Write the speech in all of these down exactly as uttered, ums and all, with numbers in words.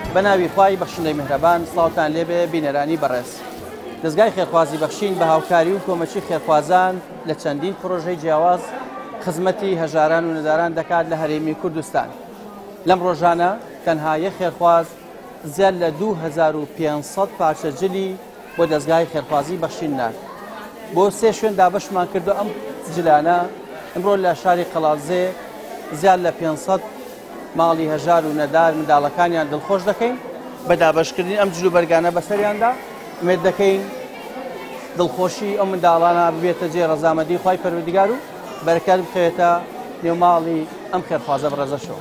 بەناوی خوای بەخشندەی میهرەبان سڵاوتان لێبێ بینەرانی بەڕێز. دەستگای خێرخوازی بەخشین بە هاوکاری و کۆمەچی خێرخوازان لە چەندین پرۆژەی جیاواز خزمەتی هەژاران و نەداران دەکات لە هەرێمی کوردستان. لەم ڕۆژانە تەنها یەک خێرخواز زیاد لە دوو هەزار و پێنج سەد پارچە جلی بۆ دەستگای خێرخوازی بەخشین نرد. بۆ سێ شوێن دابەشمان کردو ئەم جلانە. ئەمڕۆ لە شاری قەڵازێ زیاد لە پێنج سەد ماڵی هەژار و نەدار منداڵەکانیان دڵخۆش دەکەین بە دابەشکردنی ئەم جلو بەرگانە بەسەریاندا. ئومێد دەکەین دڵخۆشی ئەو منداڵانە ببێتە جێ ڕەزامەندی خوای پەروەردیگار و بەرەکەت بخەوێتە نێو ماڵی ئەم خێرخوازە بەڕێزەشەوە.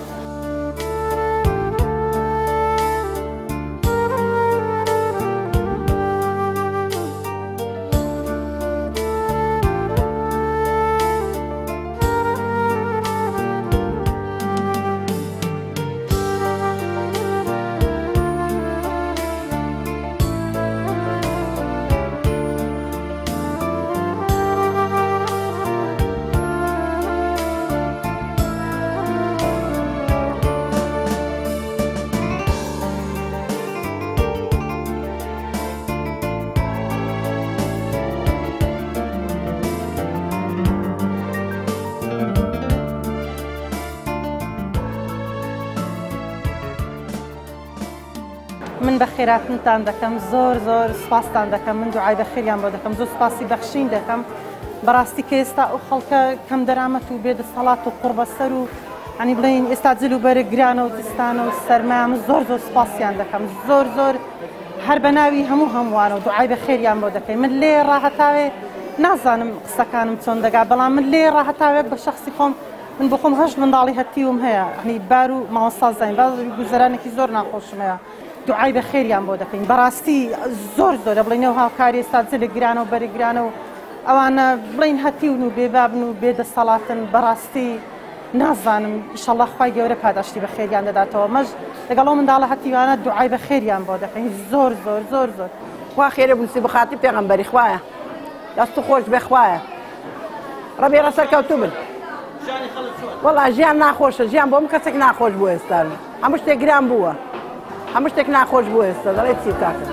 من بە خێراتنتان دەکەم، زۆر زۆر سپاستان دەکەم، من دوعای بە خێریان بۆ دەکەم، زۆر سپاسی بەخشین دەکەم. بەڕاستی کە ئێستا ئەو خەڵکە کەم دەرامەت و بێدەسەڵات و قوڕبەسەر و عنی بڵین ئێستا جل و بەرە گرانە و دستانە و سەرمام زۆر زۆر سپاسیان دەکەم، زۆر زۆر هەر بەناوی هەموو هەمووانە و دوعای بە خێریان بۆ دەکەین. من لێ ڕاهەتاوێ نازانم قسەکانم چۆن دەگا، بەڵام من لێ ڕاهەتاوێت بە شخصی خۆم من بۆ خۆم هەشت منداڵی هەتیوم هەیە، عنی بار و مامۆستا زین بازی گوزەرانێکی زۆر ناخۆشم هەیە. دوعای بە خێریان بۆ دەکەین. بەڕاستی زۆر زۆر بڵینەوە هاوکاری ئێستا جلە گرانە و بەرە گرانە و ئەوانە بڵین هەتیون و بێبابن و بێدەسەڵاتن. بەڕاستی نازانم ئیشەڵڵا خوای گەورە پاداشتی بە خێریان دەداتەوە. مەش لەگەڵ ئەو منداڵە هەتیوانە دوعای بە خێریان بۆ دەکەین. زۆر زۆر زۆر زۆر خوا خێرە بووسی بخاتی پێغەمبەری خوایە، دەست و خۆش بێ خوایە، ڕەبی ڕەسەرکەوتوو بن. وەڵا ژیان ناخۆشە، ژیان بۆ من کەسێک ناخۆش بوو ئێستا، هەموو شتێک گران بووە، هەموو شتێک ناخۆش بوو ئێستا. دەڵێ چی کاکە؟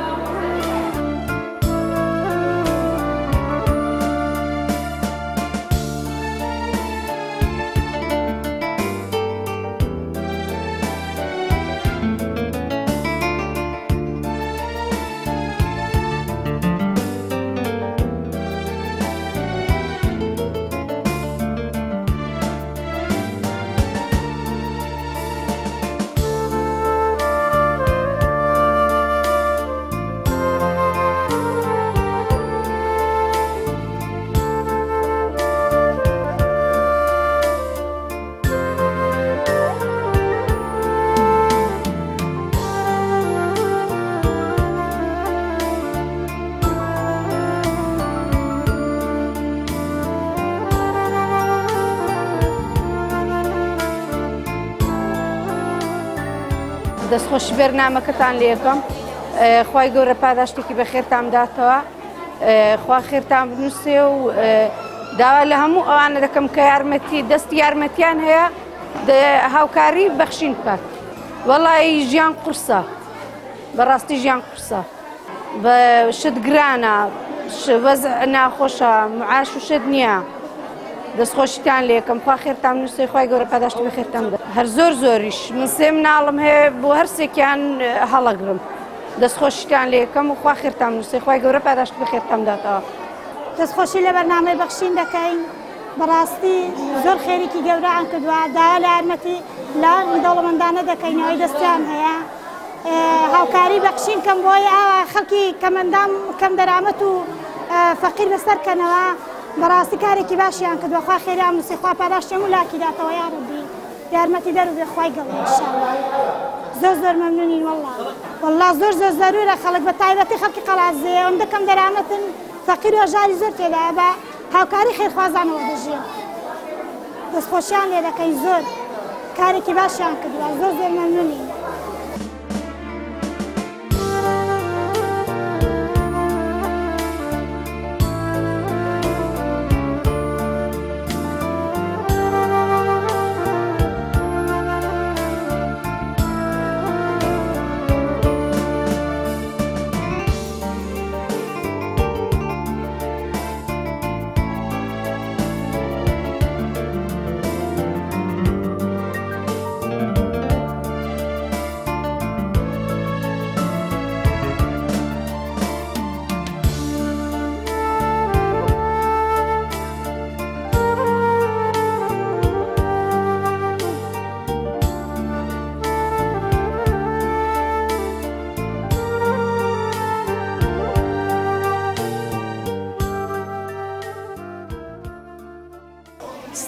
دەستخۆشی بەرنامەکەتان لێ یەکەم، خوای گەورە پاداشتێکی بە خێرتان بداتەوە، خوا خێرتان بنووسێ و داوا لە هەموو ئەوانە دەکەم کە یارمەتی دەستی یارمەتیان هەیە هاوکاری بەخشین بکات. وەڵی ژیان قورسە، بەڕاستی ژیان قورسە، بە شت گرانە، وەزع ناخۆشە، معاش و شت نییە. دەستخۆشیتان لێ یەکەم، خوا خێرتان بنووسێ، خوای گەورە پاداشتی بە خێرتان بدات. هەر زۆر زۆریش من سێ مناڵم هەیە بۆ هەر سێکیان هەڵەگرم. دەستخۆشیتان لێ یەکەم و خوا خێرتان بنووسێ، خوای گەورە پاداشتی بە خێرتان بداتەوە. دەستخۆشی لە بەرنامەی بەخشین دەکەین. بەڕاستی زۆر خێریکی گەورەیان کردووە، داوا لە یارمەتی لە دەوڵەمەندانە دەکەینەوەی دەستیان هەیە. هاوکاری بەخشین کەم بۆی ئاوا خەڵکی کەمەندام کەم دەرامەت و فەقیر بەسەرکەنەوە. بەڕاستی کارێکی باشیان کردووە، خوا خێریان بنووسێ، خوا پاداشتی هەموو لاکی داتەوە یا ڕەبی، یارمەتی دەربێ خوای گەورە ئینشاءالله. زۆر زۆر مەمنونین وەڵڵا. وەڵڵا زۆر زۆر زەرورە خەڵک بە تایبەتی خەڵکی قەڵازێ ئەوەندە کەم دەرامەتن، فەقیر و هەژاری زۆر تێدایە، بە هاوکاری خێرخوازانەوە دەژین. دەستخۆشیان لێ دەکەین، زۆر کارێکی باشیان کردووە، زۆر زۆر مەمنونین.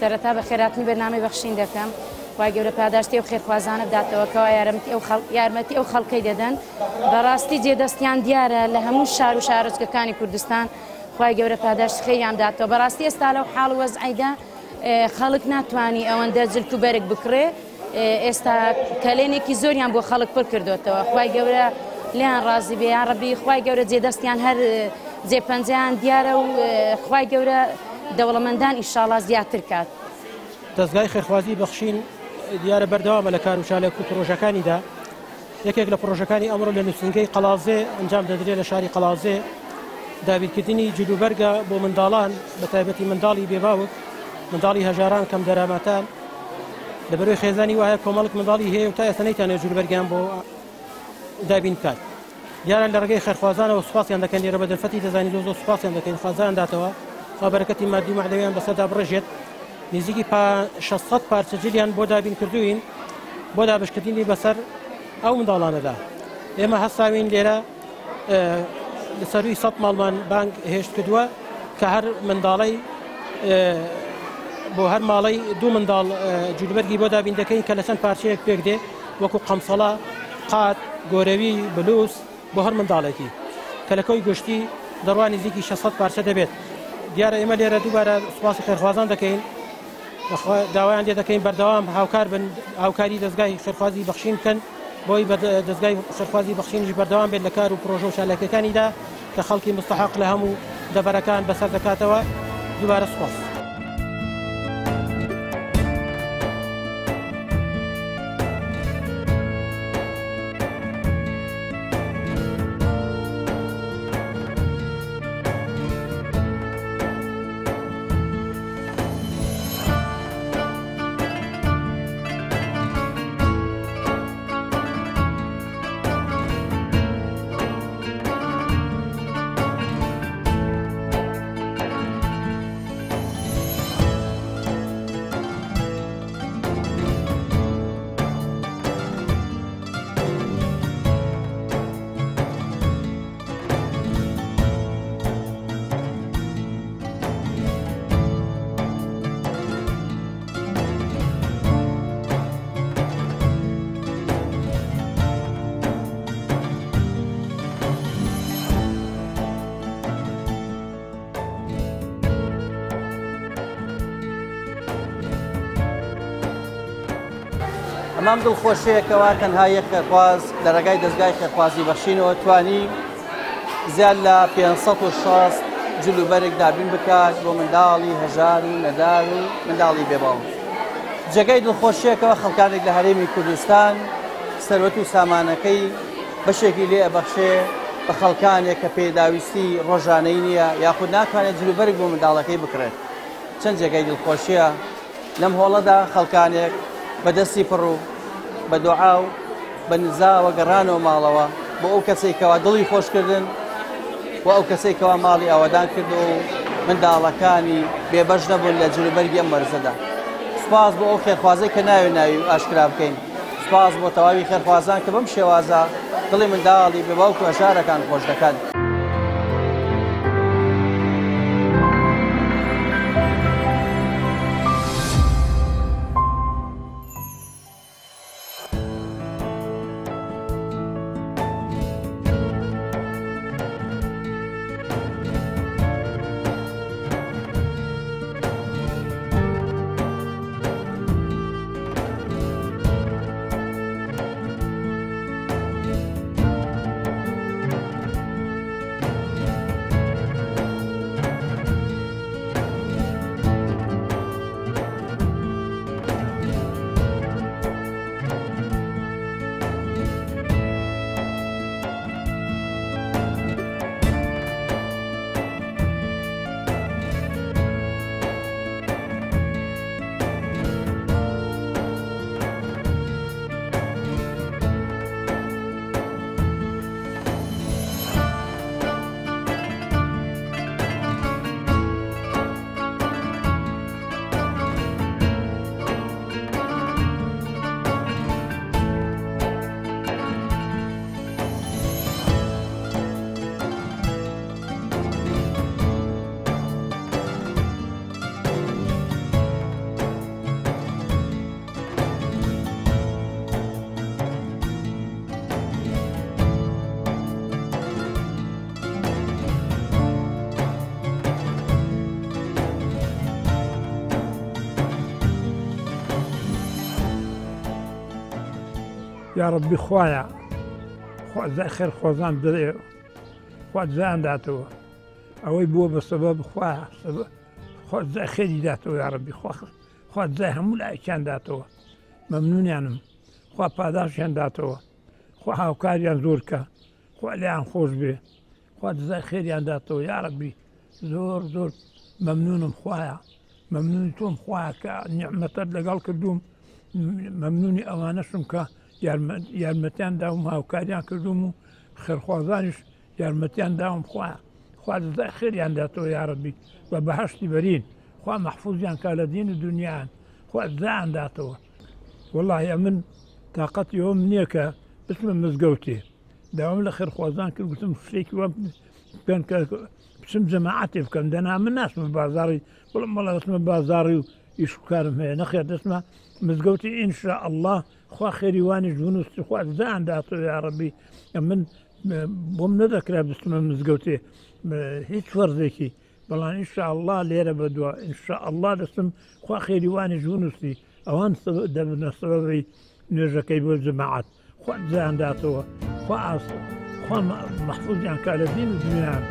سەرەتا بە خێراتنی بەرنامەی بەخشین دەکەم خی گەورە پاداشتی و خێرخوازانە بداتەوە کەوا یارمەتی ئەو خەڵکەی دەدەن بەڕاستی جێدەستیان دیارە لە هەموو شار و شارۆچکەکانی کوردستان خی گەورە پاداشت خێریان داتەوە بەڕاستی ئێستا لەو حاڵ وەزعیدا خەڵک ناتوانانی ئەوەندە جلت و بەرگ بکڕێ ئێستا کەلێنێکی زۆریان بۆ خەڵک پڕ کردوێتەوە خی گەورە لیان ڕازی بێ یان ڕەبی خی گەورە جێدەستیان هەر جێپەنجیان دیارە و خی گەورە دەوڵەمەندان ئیشاڵا زیاتر کات. دەستگای خێرخوازی بەخشین دیارە بەردەوامە لە کار و چالێک و پرۆژەکانیدا یەکێک لە پرۆژەکانی ئەمڕۆ لە نووسنگەی قەڵازێ ئەنجام دەدرێت لە شاری قەڵازێ دابیرکردنی جلوبەرگە بۆ منداڵان بە تایبەتی منداڵی بێباوک منداڵی هەژاران کەم دەرامەتان لە بەروی خێزانی وایە کۆمەڵک منداڵی هەیە و تا ئێستا نەیتوانێت جلوبەرگیان بۆ دابین بکات. دیارە لە ڕێگەی خێرخوازانەوە سوپاسیان دەکەن لێرە بە دەرفەتی دەزانی زۆر سوپاسیان دەکەین خوازان داتەوە خوا بەرەکەتی مادی و مەعنەویان بەسەردا بڕژێت. نزیکی شەشسەد پارچە جلیان بۆ دابین کردوین بۆ دابشکردنی بەسەر ئەو منداڵانەدا. ئێمە هەستاوین لێرە لە سەروی سەد ماڵمان بانگ هێشت کردووە کە هەر منداڵی بۆ هەر ماڵی دوو منداڵ جلوبەرگی بۆ دابین دەکەین کە لە چەند پارچەیەک پێک دێ وەکو قەمسەڵا قات گۆرەوی بلووس بۆ هەر منداڵێکی کە لە کۆی گشتی دەڕوان نزیکی شەشسەد پارچە دەبێت. دیارە ئێمە لێرە دووبارە سوپاسی خێرخوازان دەکەین داوایان لێ دەکەین بەردەوام هاوکار بن هاوکاری دەستگای خێرخوازی بەخشین بکەن بۆی دەستگای خێرخوازی بەخشینیش بەردەوام بێت لە کار و پرۆژە و چالاکیەکانیدا کە خەڵکی مستحق لە هەموو دەبەرەکان بەسەر دەکاتەوە. دووبارە سوپاس. ئەمام دڵخۆشەیەکەوە تەنها یەک خێرخواز لە ڕێگای دەستگای خێرخوازی بەخشینەوە توانی زیاد لە پێنج سەد و شەست جلوبەرێک دابین بکات بۆ منداڵی هەژار و نەدار و منداڵی بێباوک. جێگەی دڵخۆشیەکەوە خەڵکانێک لە هەرێمی کوردستان سەروەت و سامانەکەی بەشێکی لێ ئەبەخشێ بە خەڵکانێک کە پێداویستی ڕۆژانەی نییە یاخود ناتوانێت جلوبەرێک بۆ منداڵەکەی بکرێت. چەند جێگەی دڵخۆشیە لەم هۆڵەدا خەڵکانێک بەدەستی پڕ و بە دوعا و بە نزاوە گەڕانەوە ماڵەوە بۆ ئەو کەسێکەوە دڵی خۆشکردن و ئەو کەسێکەوە ماڵی ئاوادان کردو و منداڵەکانی بێبەش نەبوون لە جلوبەرگی ئەم مەرزەدا. سوپاس بۆ ئەو خێرخوازەی کە ناوێ ناوی و ئاشکرا بکەین. سوپاس بۆ تەواوی خێرخوازان کە بەم شێوازە دڵی منداڵی بێباوک و هەژارەکان خۆش دەکەن. یا ڕەبی خوایە خوازای خێر خۆزان درێ خوازایان داتەوە ئەوەی بووە بە سەبەب خوایە خوازای خێری داتەوە یا ڕەبی خوازای هەموو لایەکیان داتەوە مەمنونیانم خوا پاداشیان داتەوە خوا هاوکاریان زۆرکە خوا لێیان خۆش بێ خوا دزای خێریان داتەوە یا ڕەبی زۆر زۆر مەمنونم خوایە مەمنونی تۆم خوایە کە نیعمەتت لەگەڵ کردوم مەمنونی ئەوانەشم کە یارمەتیان داوم هاوکاریان کردوم و خێرخوازانیش یارمەتیان داوم خوایە خوا دزای خێریان داتەوە یا ڕەبی بە بەهەشتی بەرین خوا مەحفوظیان کا لە دین و دنیایان خوا دزایان داتەوە والله من تااقەتی ئەوم نییە کە بچمە مزگەوتێ داوام لە خێرخوازان کرد گوتم شتێکی وە پێن کە بچم جەماعەتێ بکەم دەنا من ناسمە بازاڕی بڵم مەڵە دەچمە بازاڕی و ئیشکارم هەیە نەخێر دەچمە مزگەوتی ئینشا ئەڵڵا خوا خێریوانیش بنووسی خوا دزایان داتەوە یا ڕەبی من بۆم نەدەکرا بچمە مزگەوتێ هیچ وەرزێکی بەڵام ئینشا ئەڵڵا لێرە بەدووە ئینشا ئەڵڵا دەستم خوا خێریوانیش بنووسی ئەوان دەبنە سەبەبی نوێژەکەی بۆ جەماعەت خوا دزایان داتەوە خوا ئاسە خوا مەحفوظیان کا لە دین و دنیایان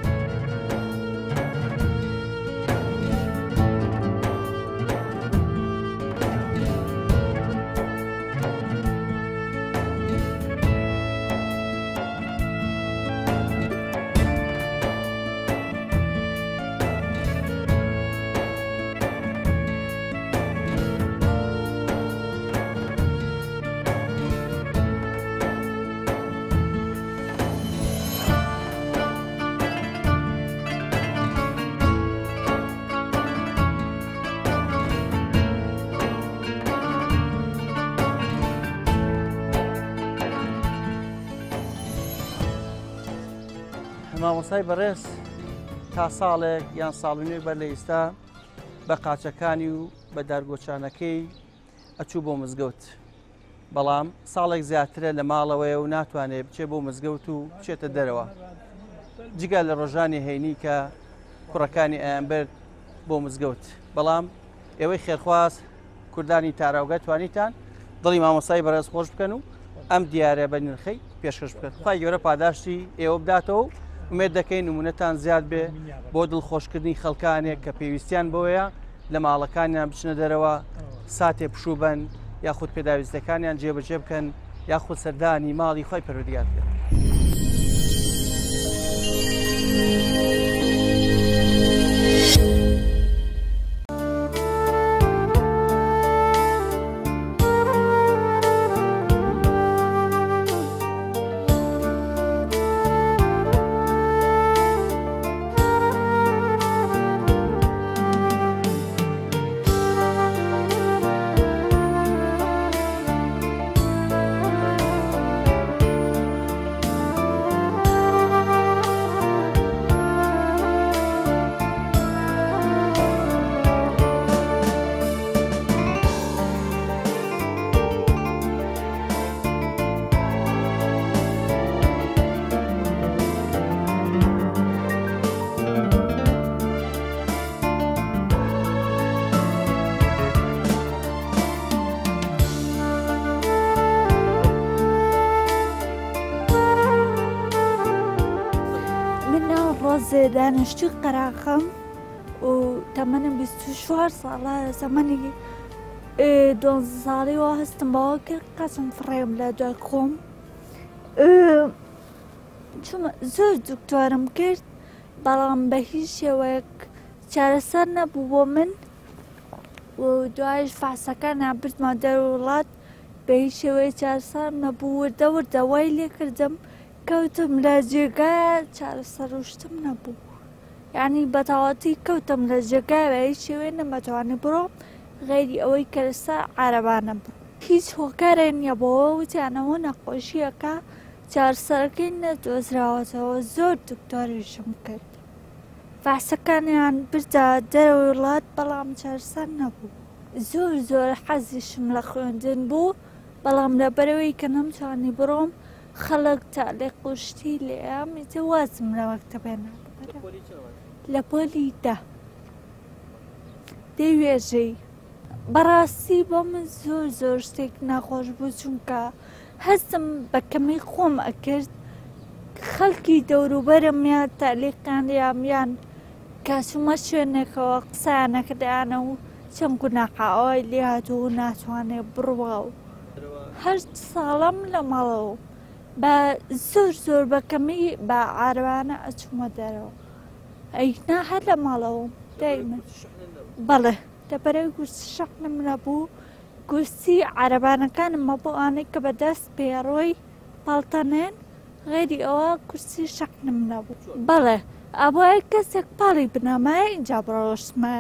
مامۆسای بەڕێز تا ساڵێک یان ساڵ و نوێ بەر لە ئێستا بە قاچەکانی و بە دارگۆچانەکەی ئەچوو بۆ مزگەوت بەڵام ساڵێک زیاترە لە ماڵەوەی و ناتوانێت بچێت بۆ مزگەوت و بچێتە دەرەوە جگە لە ڕۆژانی هەینی کە کوڕەکانی ئەیان برد بۆ مزگەوت بەڵام ئێوەی خێرخواز کوردانی تاراوگە توانیتان دڵی مامۆسای بەڕێز خۆش بکەن و ئەم دیارە بە نرخەی پێشکەش بکەن خوای گەورە پاداشتی ئێوە بداتەوە ومێد دەکەین نمونەتان زیاد بێ بۆ دڵخۆشکردنی خەڵکانێک کە پێویستیان بۆیە لە ماڵەکانیان بچنە دەرەوە ساتێ پشوبەن یاخود پێداویستەکانیان جێبەجێ بکەن یاخود سەردانی ماڵی خۆی پەروەردگار بکەن. دانشجو قراقم و تمنم بیست و چوار ساڵە زەمانی دوانزە ساڵیەوە هەستم بەوە کرد قەچم فڕێم لە دوای خۆم چوومە زۆر دکتۆرم کرد بەڵام بە هیچ شێوەیەک چارەسەر نەبوو بۆ من و دوایش فاسەکانیان بردمە دەرەوە وڵات بە هیچ شێوەیە چارەسەر نەبوو وردە وردە وای لێ کردم کەوتم لە جێگایە چارەسەر وشتم نەبوو یعنی بەتەواتی کەوتم لە جێگای بە هیچ شێوەیە نەمەتوانی بڕۆم غێری ئەوەی کە لەسەر عارەبانە بڕۆم هیچ هۆکارێ نییە بۆەوە وتیانەوە نەخۆشیەکە چارەسەرەکەی نەدۆزراوەتەوە زۆر دکتۆریشم کرد فاسەکانیان بردە دەرەوەی وڵات بەڵام چارەسەر نەبوو زۆر زۆر حەزیشم لە خوێندن بوو بەڵام لەبەرەوەی کە نەمتوانی بڕۆم خەڵک تا لێ قوشتی لێیان میتە وازم لە مەکتەبێ نابڕە لە پۆلی دە دەی وێژەی بەڕاستی بۆ من زۆر زۆر شتێک ناخۆش بوو چونکە هەستم بە کەمی خۆم ئەکرد خەڵکی دەوروبەرمیان تالیقانیامیان کەچوومە شوێنێکەوە قسانەکردیانە و چەند گوناحاوای لێ هاتوو و ناتوانێت بڕوا و هەشت ساڵەم لە ماڵەوە بە زۆر زۆر بەکەمی بە عارەبانە ئەچوومە دەرەوە ئەینا هەر لە ماڵەوە دایمە بەڵێ دەبەرەوەی گورسی شەقنم نەبوو گورسی عارەبانەکانم مە بۆ ئانەی کە بەدەست پێڕۆی پاڵتەنێن غێری ئەوە کورسی شەقنم نەبوو بەڵێ ئەبووای کەسێک پاڵی بنەمای اینجا بڕۆشتمە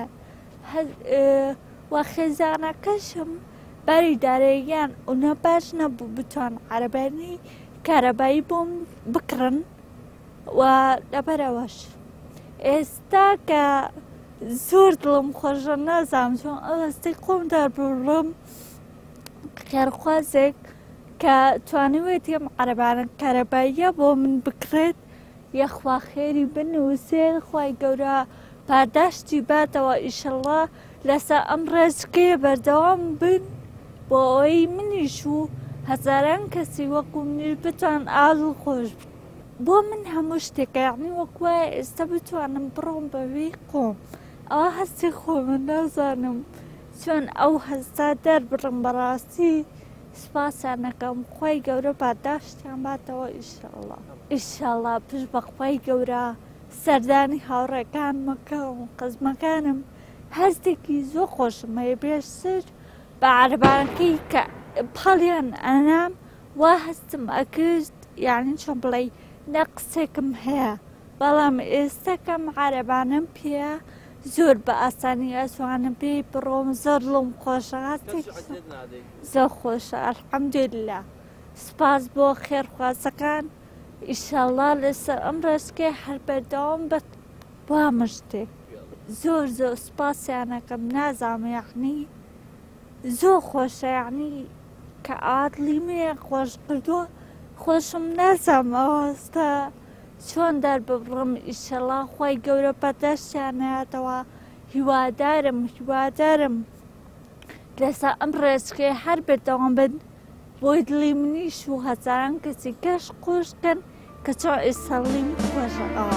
وا خێزانەکەشم بەری دارەیان ئەوە باش نەبوو بتوان عارەبانی کارەبایی بۆم بکڕن و لەبەرەوەش ئێستا کە زۆر دڵم خۆشە نازانم چۆن ئەو هەستەی خۆم دەربڕم خێرخوازێک کە توانیوێت ئەم عارەبانە کارەباییە بۆ من بکرێت یەخوا خێری بنووسێ خوای گەورە پاداشتی باتەوە ئیشەڵڵا لەسەر ئەم ڕێزگەیە بەردەوام بن بۆ ئەوەی منیش و هەزاران کەسی وەکو منیش بتوان ئاڵ خۆش بۆ من هەموو شتێکە یعنی وەکوە ئێستا بتوانم بڕۆم بەوێ خۆم ئەوە هەستی خۆمە نازانم چۆن ئەو هەستا دەربڕم بەڕاستی سپاسیانەکەم خوای گەورە پاداشتیان باتەوە ئیشەڵڵا ئیشەڵڵا پشت بە خوای گەورە سەردانی هاوڕێکان مەکەم قزمەکانم هەستێکی زۆر خۆشم هەیە بێشتر بە عارەبانەکەی کە پاڵیان ئەنام وا هەستم ئەکرد یعنی چۆن بڵێ نەقسێکم هەیە بەڵام ئێستا کەم عارەبانم پێە زۆر بە ئاسانی ئەتوانم پێی بڕۆم زۆر لەم خۆشە هەستێک زۆر خۆشە ئەلحەمدوللا سپاس بۆ خێرخوازەکان ئیشەڵڵا لەسەر ئەم ڕێزگەی هەر بەردەوام بێت بۆ هەموو شتێک زۆر زۆر سپاسیانەکەم نازانم یعنی زۆر خۆشە یعنی کە ئادڵی مێ خۆش کردووە خۆشم نازانم ئەوەستا چۆن دەرببڕم ئیشەڵڵا خوای گەورە پاداشتیان هاتەوە هیوادارم هیوادارم لەسەر ئەم ڕێزگەی هەر بەردەوام بن بۆی دڵی منیش و هەزاران کەسی کەش خۆشکەن کە چۆن ئێستاڵی من خۆشە ئەوە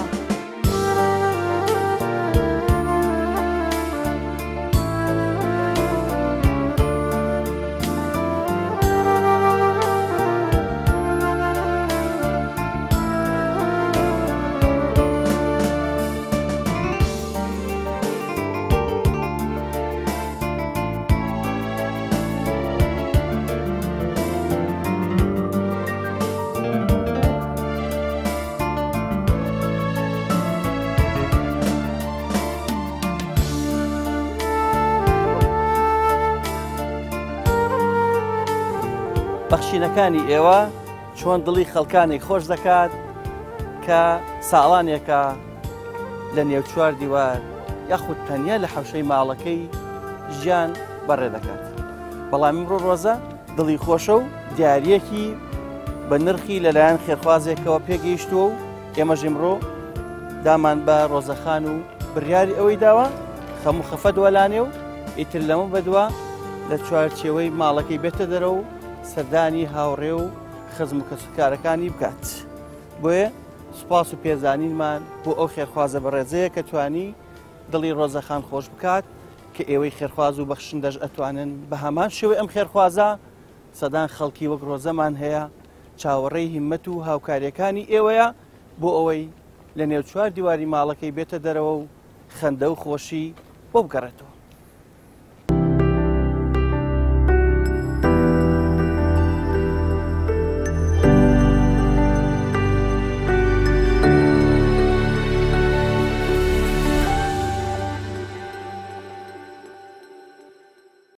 بەخشینەکانی ئێوە چۆن دڵی خەڵکانی خۆش دەکات کە ساڵانێکە لە نێو چوار دیوار یاخود تەنیا لە حەوشەی ماڵەکەی ژیان بەڕێ دەکات بەڵام ئەمڕۆ ڕۆزە دڵی خۆشە و دیارەکی بە نرخی لەلایەن خێرخوازێکەوە پێگەیشتووە و ئێمەش ئەمڕۆ دامان بە ڕۆزەخان و بڕیاری ئەوەی داوە خەم و خەفە دووەلانێ و ئیتر لەمە بەدووە لە چوارچێوەی ماڵەکەی بێتە دەرەوە و سەردانی هاوڕێ و خزم و کەسوکارەکانی بکات بۆیە سوپاس و پێزانینمان بۆ ئەو خێرخوازە بەڕێزەیە کە توانی دڵی ڕۆزەخان خۆش بکات کە ئێوەی خێرخواز و بەخشندەش ئەتوانن بە هەمان شێوەی ئەم خێرخوازە سەدان خەڵکی وەک ڕۆزەمان هەیە چاوەڕێی هیممەت و هاوکاریەکانی ئێوەیە بۆ ئەوەی لە نێو چوار دیواری ماڵەکەی بێتە دەرەوە و خەندە و خۆشی بۆ بگەڕێتەوە.